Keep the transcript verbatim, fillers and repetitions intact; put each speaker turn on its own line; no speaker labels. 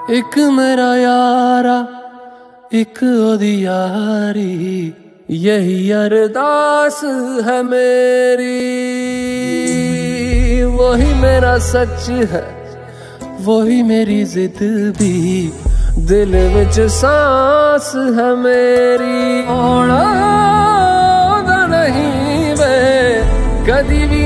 एक मेरा यारा एक ओदी यारी, यही अरदास है मेरी। वही मेरा सच है, वही मेरी जिद भी, दिल विच सांस है मेरी। होना नहीं वे कदी भी